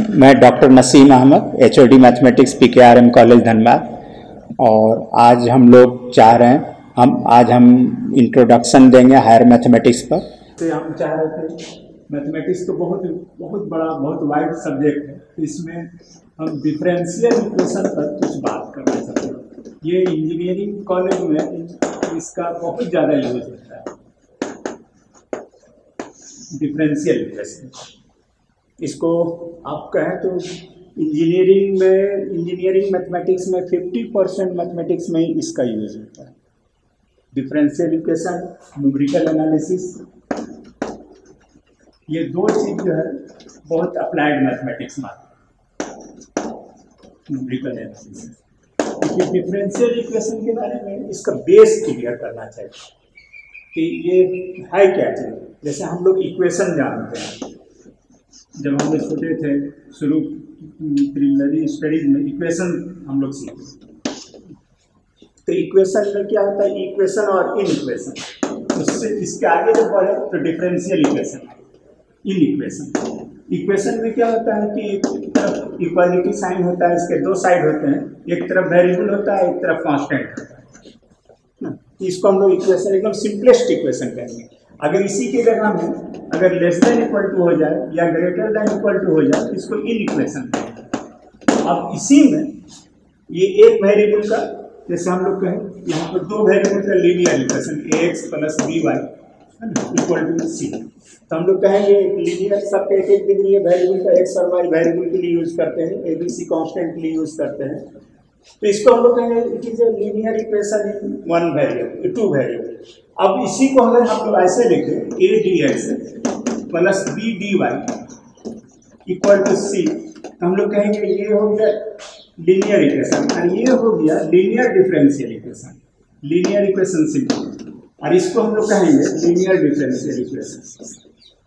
मैं doctor Naseem Ahmad, HOD mathematics PKRM college Dhanbad. और आज हम लोग चाह रहे हैं आज हम इंट्रोडक्शन देंगे हायर मैथमेटिक्स पर। तो हम चाह रहे थे, मैथमेटिक्स तो बहुत बड़ा बहुत वाइड सब्जेक्ट है, तो इसमें हम डिफरेंशियल इक्वेशन पर कुछ बात करना चाहते हैं। ये इंजीनियरिंग कॉलेज में इसका बहुत ज़्यादा यूज होता है, डिफरेंशियल इक्वेशन। इसको आप कहें तो इंजीनियरिंग मैथमेटिक्स में 50% मैथमेटिक्स में ही इसका यूज होता है। डिफरेंशियल इक्वेशन, न्यूमेरिकल एनालिसिस, ये दो चीज जो है बहुत अप्लाइड मैथमेटिक्स में न्यूमेरिकल एनालिसिस। देखिए, डिफरेंशियल इक्वेशन के बारे में इसका बेस क्लियर करना चाहिए कि ये है क्या चीज। जैसे हम लोग इक्वेशन जानते हैं, जब हम लोग छोटे थे शुरू प्रीलिमिनरी स्टडीज में इक्वेशन हम लोग सीखे। तो इक्वेशन में क्या होता है, इक्वेशन और इन इक्वेशन। उससे इसके आगे जब बढ़े तो डिफरेंशियल इक्वेशन, इन इक्वेशन में क्या होता है कि एक तरफ इक्वालिटी साइन होता है, इसके दो साइड होते हैं, एक तरफ वेरिएबल होता है, एक तरफ कांस्टेंट होता है। इसको हम लोग इक्वेशन एकदम सिंपलेस्ट इक्वेशन कहेंगे। अगर इसी के जगह में अगर लेस देन इक्वल टू हो जाए या ग्रेटर देन इक्वल टू हो जाए तो इसको इन इक्वेशन कहेंगे। अब इसी में ये एक वेरिएबल का, जैसे हम लोग कहें यहाँ पर दो वेरिएबल का linear equation ax plus by equal to c, तो हम लोग कहेंगे लीनियर सब एक एक डिग्री है वेरिएबल का, x और y वेरिएबल के लिए यूज करते हैं, abc कांस्टेंट के लिए यूज करते हैं। तो इसको हम लोग कहेंगे it is a linear equation in one variable, two variable. अब इसी को अगर हम लोग ऐसे लिखें a dx plus b dy equal to c, तो हम लोग कहेंगे ये हो गया लीनियर इक्वेशन और ये हो गया linear differential equation, linear equation simple. और इसको हम लोग कहेंगे लीनियर डिफरेंशियल इक्वेशन।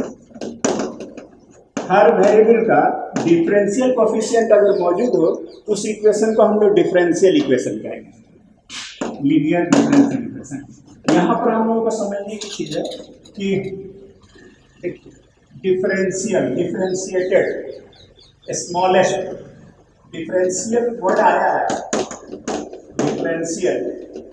हर वेरिएबल का डिफरेंशियल कोफिशिएंट अगर मौजूद हो उस इक्वेशन को हम लोग डिफरेंशियल इक्वेशन कहेंगे, लीनियर डिफरेंशियल इक्वेशन। यहाँ पर हम लोगों को समझने की चीज है कि डिफरेंशिएटेड स्मॉलेस्ट, डिफरेंशियल वर्ड आया है, डिफरेंशियल।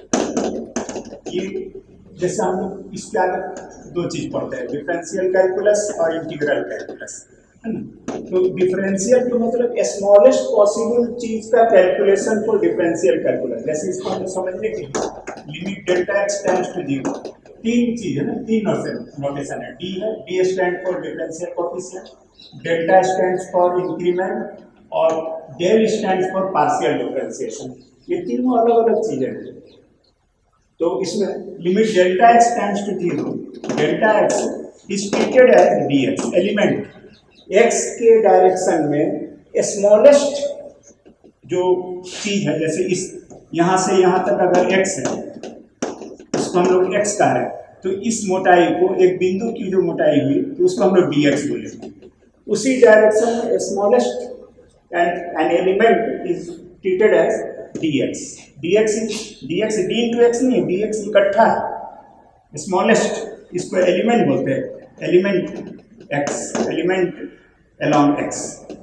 ये जैसे हम लोग इसके आगे दो चीज पढ़ते हैं, डिफरेंशियल कैलकुलस और इंटीग्रल कैलकुलस, है ना। तो डिफरेंशियल का मतलब स्मॉलेस्ट पॉसिबल चीज का कैलकुलेशन को डिफरेंशियल कैलकुलस। जैसे इसको हम समझने के limit delta x tends to 0, तीन चीज है ना, तीन नोटेशन है। डी है, d stand for differential coefficient, delta stands for increment और del stands for partial differentiation. ये तीनों अलग अलग चीजें हैं। तो इसमें limit delta x tends to 0, delta x is treated as dx, element x के डायरेक्शन में स्मॉलेस्ट जो चीज है, जैसे इस यहाँ से यहाँ तक अगर x है, उसको हम लोग x कह रहे हैं, तो इस मोटाई को, एक बिंदु की जो मोटाई हुई, तो उसको हम लोग dx बोलेंगे। उसी डायरेक्शन में smallest and an element is treated as dx। dx d into x नहीं, dx इकट्ठा है, स्मॉलेस्ट, इसको एलिमेंट बोलते हैं, element x, element along x।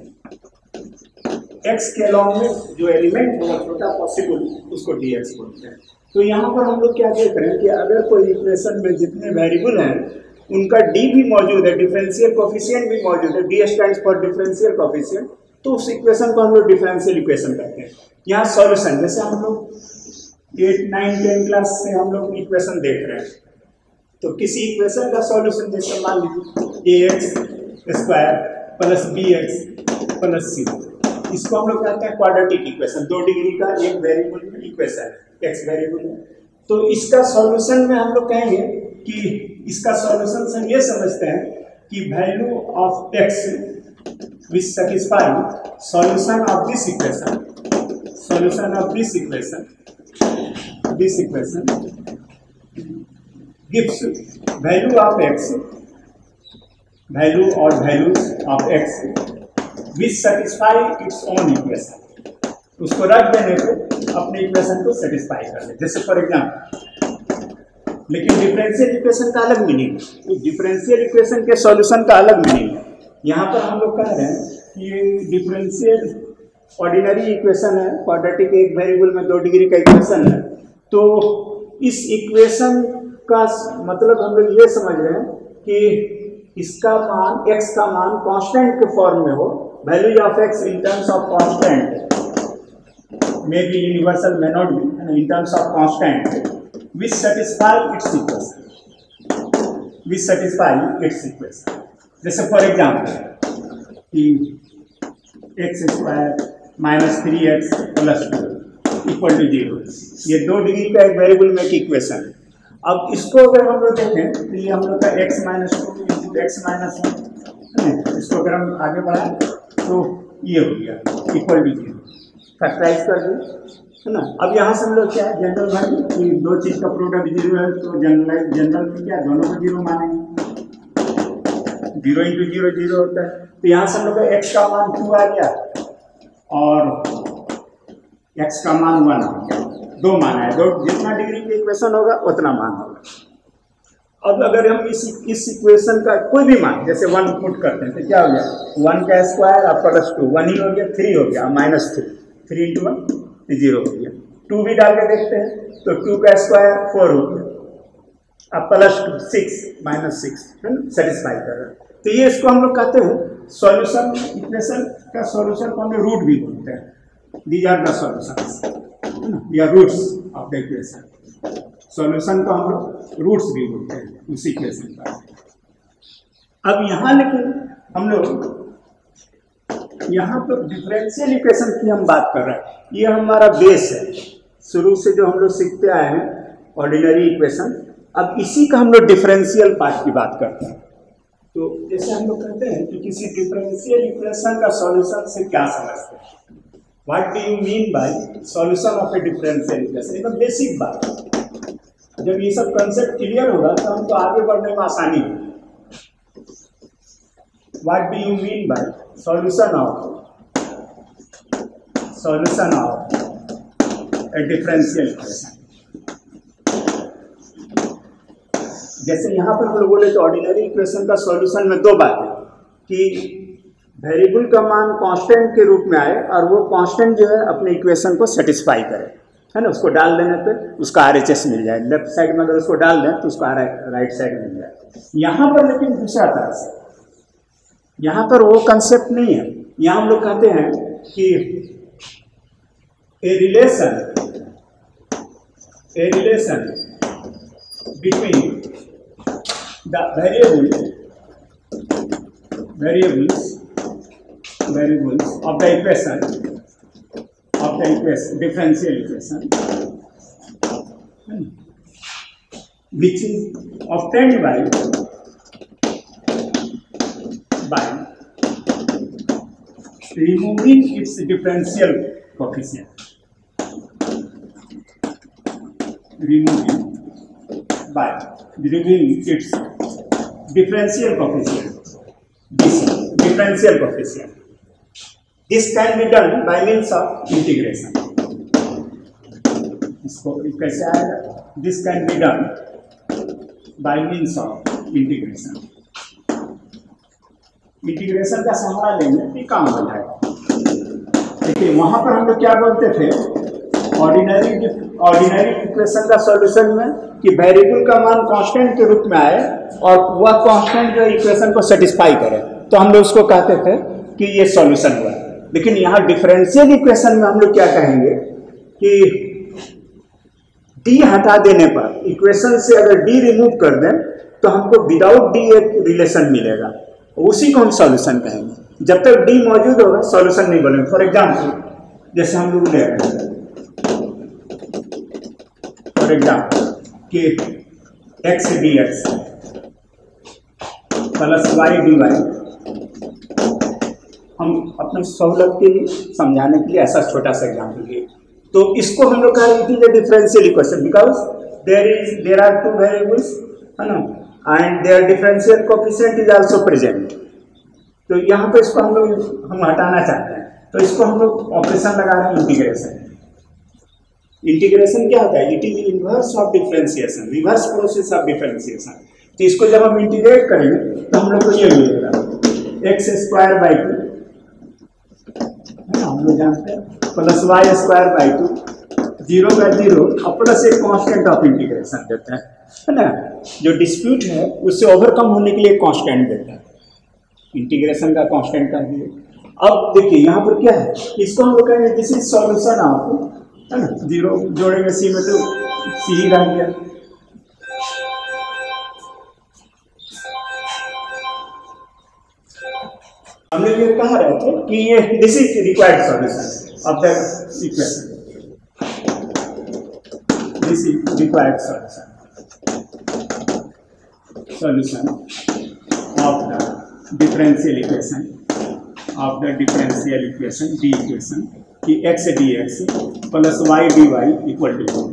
x के along में जो एलिमेंट होगा छोटा पॉसिबल, उसको dx बोलते हैं। तो यहाँ पर हम लोग क्या देख रहे हैं कि अगर कोई इक्वेशन में जितने वेरिएबल हैं उनका d भी मौजूद है, डिफरेंशियल कोएफिशिएंट भी मौजूद है, d stands for differential coefficient, तो उस इक्वेशन को हम लोग डिफरेंशियल इक्वेशन कहते हैं। यहाँ सॉल्यूशन, जैसे हम लोग 8, 9, 10 क्लास से हम लोग इक्वेशन देख रहे हैं, तो किसी इक्वेशन का सॉल्यूशन जैसे मान लीजिए ax square plus bx plus c, इसको हम लोग कहते हैं क्वाड्रेटिक इक्वेशन। 2 डिग्री का एक वेरिएबल में इक्वेशन, x वेरिएबल में। तो इसका सॉल्यूशन में हम लोग कहेंगे कि इसका सॉल्यूशन से ये समझते हैं कि value of x which satisfy solution of this equation, solution of this equation gives value of x, value or values of x which satisfy its own equation। उसको रख देने पे अपने इक्वेशन को सेटिस्फाई कर ले। जैसे फॉर एग्जाम्पल, लेकिन डिफरेंशियल इक्वेशन का अलग मीनिंग है, डिफरेंशियल इक्वेशन के सॉल्यूशन का अलग मीनिंग है। यहाँ पर हम लोग कह रहे हैं ये डिफरेंशियल ऑर्डिनरी इक्वेशन है, क्वाड्रेटिक एक वेरिएबल में 2 डिग्री का इक्वेशन है। तो इस इक्वेशन का मतलब हम लोग ये समझ रहे हैं कि इसका मान x का मान कांस्टेंट के फॉर्म में हो, value of x in terms of constant may be universal, may not be, and in terms of constant, which satisfy its equation. जैसे फॉर एग्जाम्पल कि x square minus 3x plus 2 equal to 0, ये 2 degree का एक variable में एक equation है। अब इसको अगर हम लोग देखें तो ये हम लोग का x minus 2 into x minus 1, इसको अगर हम आगे बढ़ाएं तो ये हो गया इक्वल टू 0, फैक्टराइज कर दिए, है ना। अब यहाँ से हम लोग क्या है जनरल भाई कि 2 चीज़ का प्रोडक्ट 0 है तो जनरल में क्या दोनों को 0 मानेंगे, 0 इंटू 0 0 होता है। तो यहाँ से हम लोग का x का मान 2 आ गया और x का मान 1 आ गया, 2 मान है, 2 जितना डिग्री का इक्वेशन होगा उतना मान होगा। अब अगर हम इस इक्वेशन का कोई भी मान जैसे 1 पुट करते हैं तो क्या हो गया 1 का स्क्वायर और प्लस 2, 1 ही हो गया, 3 हो गया माइनस 3 इंटू 1 0 हो गया। 2 भी डाल के देखते हैं तो 2 का स्क्वायर 4 हो गया, अब प्लस 6 माइनस 6 है ना, सेटिस्फाई कर रहा है। तो ये इसको हम लोग कहते हैं सॉल्यूशन, इक्वेशन का सॉल्यूशन को हम लोग रूट भी बोलते हैं, दीज आर द सॉल्यूशंस या roots of the equation. Solution को हम लोग रूट्स भी बोलते हैं उस इक्वेशन का। अब यहाँ लेकिन हम लोग यहाँ पर डिफरेंशियल इक्वेशन की हम बात कर रहे हैं, ये हमारा बेस है, शुरू से जो हम लोग सीखते आए हैं ऑर्डिनरी इक्वेशन। अब इसी का हम लोग डिफरेंशियल पार्ट की बात करते हैं। तो जैसे हम लोग कहते हैं कि किसी डिफरेंशियल इक्वेशन का सॉल्यूशन से क्या समझते हैं, what do you mean by solution of a differential equation, एकदम बेसिक बात है। जब ये सब कंसेप्ट क्लियर होगा तो हमको आगे बढ़ने में आसानी होगी। What do you mean by solution of a differential equation। जैसे यहाँ पर हम लोग बोले तो ऑर्डिनरी इक्वेशन का सॉल्यूशन में 2 बातें कि वेरिएबल का मान कांस्टेंट के रूप में आए और वो कांस्टेंट जो है अपने इक्वेशन को सेटिस्फाई करे, है ना। उसको डाल देने पे उसका RHS मिल जाए, लेफ्ट साइड में अगर उसको डाल दें तो उसका राइट साइड मिल जाए। यहाँ पर लेकिन दूसरा तरह से, यहाँ पर वो कंसेप्ट नहीं है। यहाँ हम लोग कहते हैं कि a relation between the variables of the equation differential equation which is obtained by removing its differential coefficient, removing its differential coefficient, this can be done by means of integration। इसको कैसे आएगा, this can be done by means of integration। Integration का सहारा लेंगे तो काम हो जाएगा। देखिए वहां पर हम लोग क्या बोलते थे ऑर्डिनरी इक्वेशन का सॉल्यूशन में कि वेरिएबल का मान कांस्टेंट के रूप में आए और वह कांस्टेंट जो इक्वेशन को सेटिस्फाई करे, तो हम लोग उसको कहते थे कि ये सॉल्यूशन हुआ। लेकिन यहाँ डिफरेंशियल इक्वेशन में हम लोग क्या कहेंगे कि डी हटा देने पर, इक्वेशन से अगर डी रिमूव कर दें तो हमको विदाउट डी एक रिलेशन मिलेगा, उसी को हम सॉल्यूशन कहेंगे। जब तक डी मौजूद होगा सॉल्यूशन नहीं बनेगा। फॉर एग्जाम्पल जैसे हम लोग ले रहे हैं फॉर एग्जाम्पल कि x d x plus y d y, हम अपने सहूलत के लिए समझाने के लिए ऐसा छोटा सा एग्जाम्पल लिए, तो इसको हम लोग कहें it is a differential equation because there are 2 variables, है ना, and their differential coefficient is also present. तो यहाँ पे इसको हम हटाना चाहते हैं, तो इसको हम लोग ऑपरेशन लगा रहे हैं इंटीग्रेशन। इंटीग्रेशन क्या होता है, it is inverse of differentiation, reverse process of differentiation. तो इसको जब हम इंटीग्रेट करेंगे तो हम लोग को ये मिलेगा x² बाई 2 हम लोग जानते हैं प्लस वाई स्क्वायर बाई 2, 0 का 0 और प्लस एक कांस्टेंट ऑफ इंटीग्रेशन देता है ना। जो डिस्प्यूट है उससे ओवरकम होने के लिए कांस्टेंट देता है, इंटीग्रेशन का कांस्टेंट कर दिए। अब देखिए यहाँ पर क्या है, इसको हम लोग कहेंगे दिस इज सॉल्यूशन ऑफ, है ना, 0 जोड़ेंगे सी में तो सी ही रह गया। हम लोग ये कह रहे थे कि ये this is required solution of the equation, this is required solution of the differential equation d equation कि x dx plus y dy equal to 0।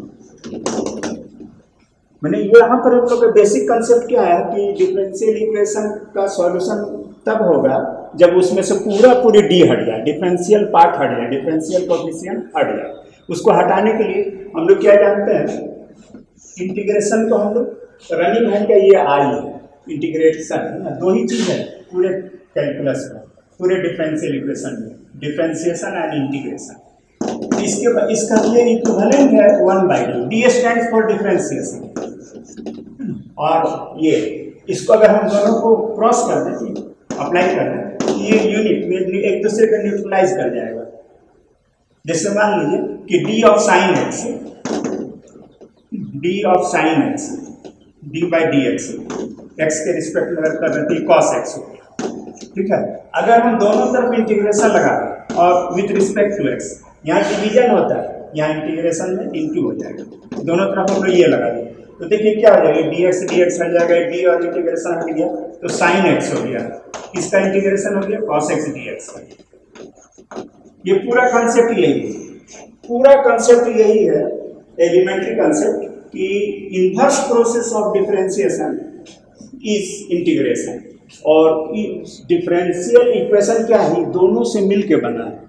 मैंने यहाँ पर हम लोग का बेसिक कंसेप्ट क्या है कि डिफरेंशियल इक्वेशन का सॉल्यूशन तब होगा जब उसमें से पूरी डी हट जाए, डिफरेंशियल पार्ट हट जाए, डिफरेंशियल कोएफिशिएंट हट जाए। उसको हटाने के लिए हम लोग क्या जानते हैं, इंटीग्रेशन को हम लोग रनिंग हैंड का ये आई है इंटीग्रेशन, दो ही चीज है पूरे कैलकुलस में, पूरे डिफरेंशियल इक्वेशन में, डिफरेंशिएशन एंड इंटीग्रेशन। इसका ये इक्विवेलेंट है 1/2, डी स्टैंड्स फॉर डिफरेंशिएशन। और ये इसको अगर हम दोनों को क्रॉस कर दें, अप्लाई कर दें, ये यूनिट में एक दूसरे को न्यूट्रलाइज कर जाएगा। जैसे मान लीजिए कि d of sine x d by d x के रिस्पेक्ट में अगर कर देते कॉस एक्स हो गया, ठीक है। अगर हम दोनों तरफ इंटीग्रेशन लगा दें और विथ रिस्पेक्ट टू एक्स, यहाँ डिवीजन होता है, यहाँ इंटीग्रेशन में इंटू हो जाएगा, दोनों तरफ हम लोग ये लगा दें तो देखिए क्या हो जाएगा, डी एक्स हट जाएगा, डी और इंटीग्रेशन हट गया तो साइन एक्स हो गया, इसका इंटीग्रेशन हो गया कॉस एक्स डी एक्स। ये पूरा कंसेप्ट यही है, एलिमेंट्री कंसेप्ट कि inverse process of differentiation is integration. और डिफरेंशियल इक्वेशन क्या है, दोनों से मिलके बना है,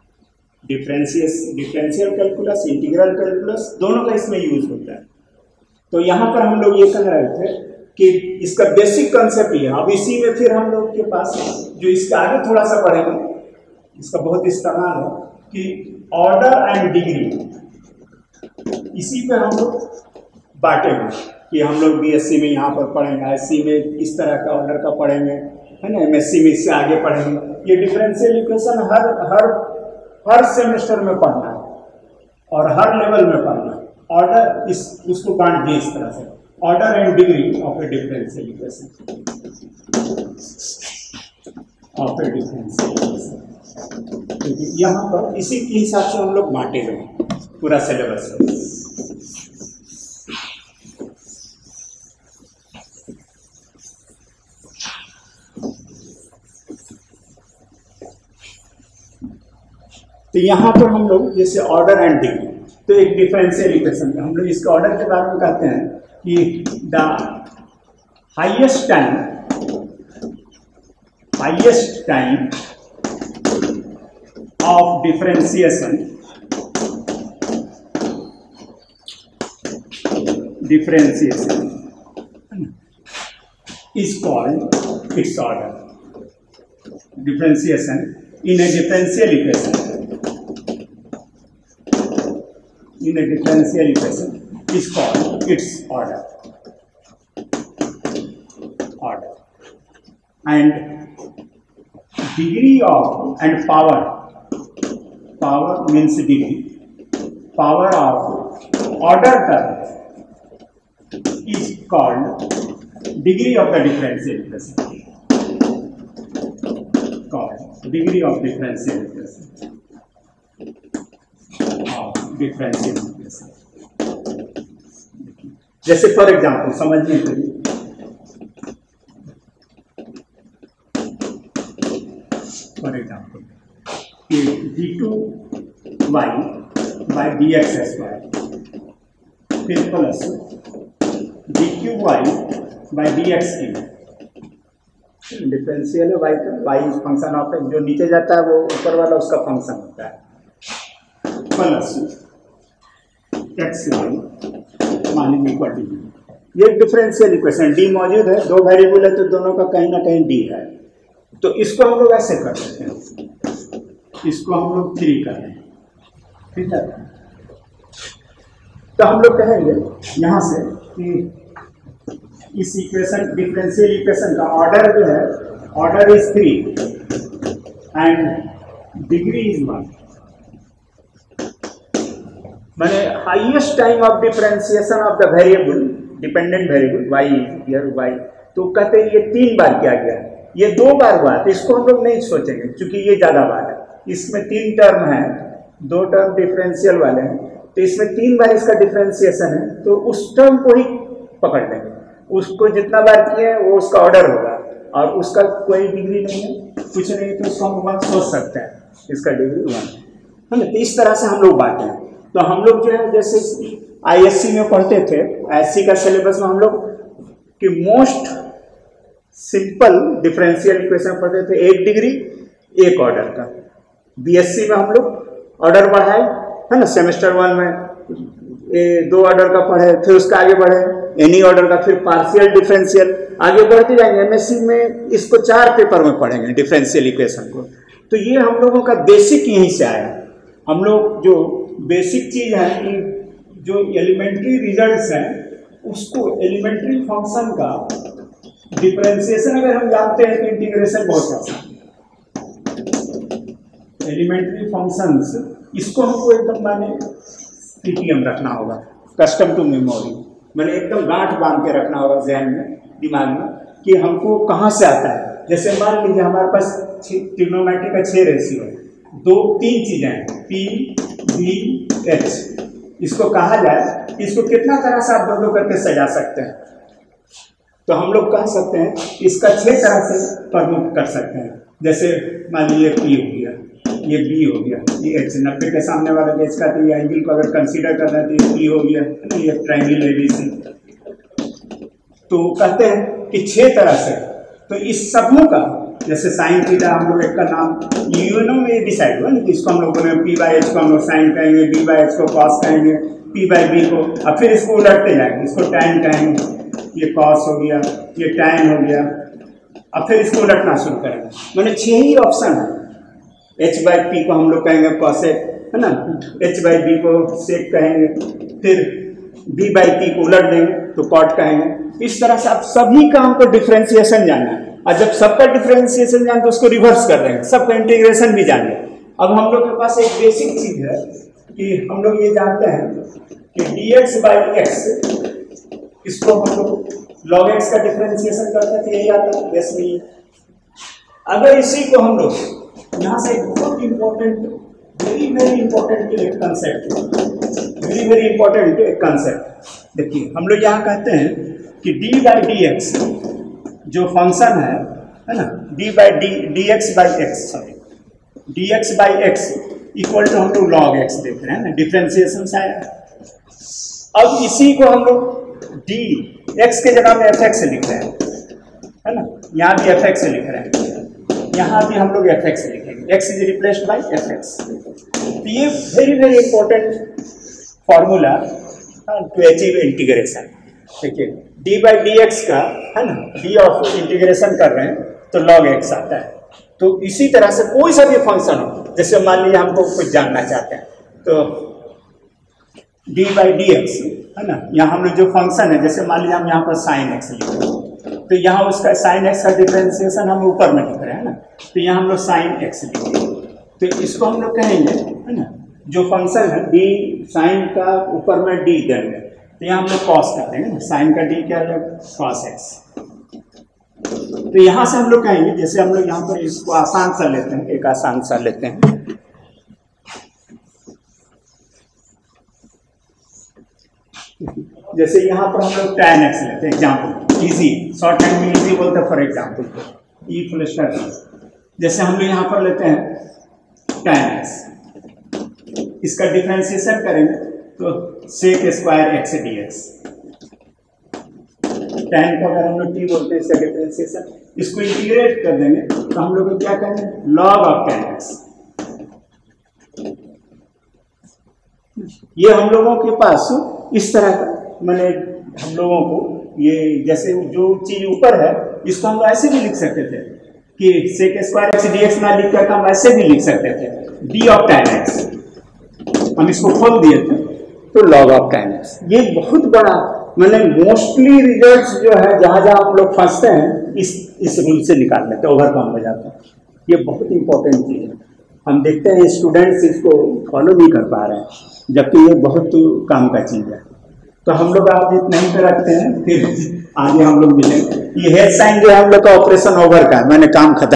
डिफरेंशियल कैलकुलस, इंटीग्रल कैलकुलस दोनों का इसमें यूज होता है। तो यहाँ पर हम लोग ये कह रहे थे कि इसका बेसिक कंसेप्ट ये है। अब इसी में फिर हम लोग के पास जो इसके आगे थोड़ा सा पढ़ेंगे, इसका बहुत इस्तेमाल है कि ऑर्डर एंड डिग्री, इसी पे हम लोग बांटेंगे कि हम लोग बीएससी में यहाँ पर पढ़ेंगे, एससी में इस तरह का ऑर्डर का पढ़ेंगे, है ना, एमएससी में इससे आगे पढ़ेंगे। ये डिफरेंशियल इक्वेशन हर सेमेस्टर में पढ़ना है और हर लेवल में पढ़ना है। ऑर्डर उसको बांट दिए इस तरह से, order and degree of a differential equation, यहाँ पर इसी के हिसाब से हम लोग बांटेंगे पूरा सिलेबस। तो यहाँ पर हम लोग जैसे ऑर्डर एंड डिग्री, तो एक डिफरेंशियल इक्वेशन का हम लोग इसके ऑर्डर के बारे में कहते हैं कि the highest time of differentiation is called its order. Differentiation in a differential equation is called its order. And degree of and power means degree, power of order term is called degree of the differential equation. Degree of differential equation. जैसे for example समझने के लिए, for example d2y by dx square फिर plus dqy by dx cube, differential है y का, y function of जो नीचे जाता है वो ऊपर वाला उसका फंक्शन होता है, प्लस x y मान लीजिए इक्वल टू, ये डिफरेंशियल इक्वेशन, डी मौजूद है, दो वेरिएबल है तो दोनों का कहीं ना कहीं डी है। तो इसको हम लोग ऐसे कर सकते हैं इसको हम लोग 3 कर रहे हैं, ठीक है। तो हम लोग कहेंगे यहाँ से कि इस इक्वेशन, डिफरेंशियल इक्वेशन का ऑर्डर जो है, order is 3 and degree is 1। मैंने highest time of differentiation of the variable, dependent variable y here y, तो कहते हैं ये 3 बार किया गया, ये 2 बार हुआ, तो इसको हम लोग नहीं सोचेंगे क्योंकि ये ज्यादा बार है। इसमें 3 टर्म है, 2 टर्म डिफरेंशियल वाले हैं, तो इसमें 3 बार इसका डिफरेंशिएशन है, तो उस टर्म को ही पकड़ लेंगे, उसको जितना बार किए वो उसका ऑर्डर होगा, और उसका कोई डिग्री नहीं है, कुछ नहीं, तो उसको हम 1 सोच सकते हैं, इसका डिग्री 1 है ना। तो इस तरह से हम लोग बांटे हैं। तो हम लोग जो है जैसे ISC में पढ़ते थे, ISC का सिलेबस में हम लोग कि मोस्ट सिंपल डिफरेंशियल इक्वेशन पढ़ते थे, 1 डिग्री 1 ऑर्डर का। BSc में हम लोग ऑर्डर बढ़ाए, है ना, सेमेस्टर 1 में 2 ऑर्डर का पढ़े, फिर उसका आगे बढ़े एनी ऑर्डर का, फिर पार्शियल डिफरेंशियल, आगे बढ़ते जाएंगे। MSc में इसको 4 पेपर में पढ़ेंगे डिफरेंशियल इक्वेशन को। तो ये हम लोगों का बेसिक यहीं से आया। हम लोग जो बेसिक चीज है कि जो एलिमेंट्री रिजल्ट्स हैं, उसको एलिमेंट्री फंक्शन का डिफरेंशिएशन अगर हम जानते हैं तो इंटीग्रेशन बहुत आसान है। एलिमेंट्री फंक्शंस, इसको हमको एकदम माने CTM रखना होगा, कस्टम टू मेमोरी, मैंने एकदम गांठ बांध के रखना होगा जहन में, दिमाग में, कि हमको कहाँ से आता है। जैसे मान लीजिए हमारे पास ट्रिग्नोमेट्री का 6 रेशियो है, 3 चीजें हैं, P, V, H। इसको कहा जाए, इसको कितना तरह से आप 2 करके सजा सकते हैं। तो हम लोग कह सकते हैं इसका 6 तरह से प्रमुख कर सकते हैं। जैसे मान लीजिए P हो गया, ये B हो गया, ये H, 90 के सामने वाला H का, तो ये एंगल को अगर कंसीडर कर रहे हैं तो ये P हो गया, ये ट्रायंगल ABC। तो कहते हैं कि 6 तरह से, तो इस सबों का जैसे साइन थीटा हम लोग एक का नाम यूनो में डिसाइड हुआ ना, कि इसको हम लोग बोले P/H को हम लोग साइन कहेंगे, B/H को कॉस कहेंगे, P/B को, अब फिर इसको उलटते जाएंगे, इसको टैन कहेंगे, ये कॉस हो गया, ये टैन हो गया, अब फिर इसको उलटना शुरू करेंगे। मैंने 6 ही ऑप्शन है। H/P को हम लोग कहेंगे कॉसेक, है ना, H/B को सेक कहेंगे, फिर B/P को उलट देंगे तो कॉट कहेंगे। इस तरह से आप सभी का हमको डिफरेंशिएशन जानना है, और जब सबका डिफरेंशिएशन जाने तो उसको रिवर्स कर देंगे, सबका इंटीग्रेशन भी जाने। अब हम लोग के पास एक बेसिक चीज है कि हम लोग ये जानते हैं कि dx/x, इसको हम लोग log x का डिफरेंशिएशन करते हैं तो यही आता है। जैसे अगर इसी को हम लोग यहाँ से बहुत इंपॉर्टेंट, वेरी वेरी इंपॉर्टेंट एक कंसेप्ट, वेरी वेरी इंपॉर्टेंट एक कंसेप्ट, देखिए हम लोग यहाँ कहते हैं कि d/dx जो फंक्शन है ना, dx/x, sorry dx/x equal to हम लोग log x देख रहे हैं ना, डिफरेंशिएशन से आया। अब इसी को हम लोग dx के जगह में fx लिख रहे हैं, है ना, यहाँ भी fx लिख रहे हैं, यहाँ भी हम लोग fx लिखेंगे, x is replaced by fx। तो ये very very important formula to achieve integration. देखिए d/dx का, है ना, d ऑफ इंटीग्रेशन कर रहे हैं तो log x आता है। तो इसी तरह से कोई सा भी फंक्शन हो, जैसे मान लीजिए हमको कुछ जानना चाहते हैं तो d/dx, है ना, यहाँ हम लोग जो फंक्शन है, जैसे मान लीजिए हम यहाँ पर sin x लिख रहे हैं, तो यहाँ उसका sin x का डिफरेंशिएशन हम ऊपर में लिख रहे हैं ना, तो यहाँ हम लोग sin x लिखेंगे। तो इसको हम लोग कहेंगे, है ना, जो फंक्शन है d sin का ऊपर में d देंगे, तो यहाँ हम लोग cos कर देंगे ना, sin का d क्या है, cos x। तो यहाँ से हम लोग कहेंगे, जैसे हम लोग यहाँ पर इसको आसान सा लेते हैं, एक आसान सा लेते हैं, जैसे यहाँ पर हम लोग tan x लेते हैं, एग्जाम्पल इजी, शॉर्ट हैंड में इजी बोलते हैं, for example e full stop. जैसे हम लोग यहाँ पर लेते हैं tan x, इसका डिफरेंशिएशन करेंगे तो sec square x dx, tan को अगर हम लोग t बोलते हैं इसका डिफरेंशिएशन, इसको इंटीग्रेट कर देंगे तो हम लोग क्या करेंगे, log ऑफ tan x। ये हम लोगों के पास इस तरह का, मैंने हम लोगों को ये जैसे जो चीज ऊपर है इसको हम ऐसे भी लिख सकते थे कि sec स्क्वायर x dx ना लिख कर हम ऐसे भी लिख सकते थे d ऑफ tan x, हम इसको खोल दिए थे तो log ऑफ tan x। ये बहुत बड़ा मैंने मोस्टली रिजल्ट्स जो है जहां जहां हम लोग फंसते हैं इस रूल से निकाल लेते हैं, ओवरकम हो जाते हैं। ये बहुत इंपॉर्टेंट चीज है। हम देखते हैं स्टूडेंट्स इसको फॉलो नहीं कर पा रहे हैं, जबकि ये बहुत काम का चीज है। तो हम लोग आज इतना ही पे रखते हैं, फिर आगे हम लोग मिलेंगे। ये हेड साइन जो है हम लोग का ऑपरेशन ओवर का है, मैंने काम खत्म।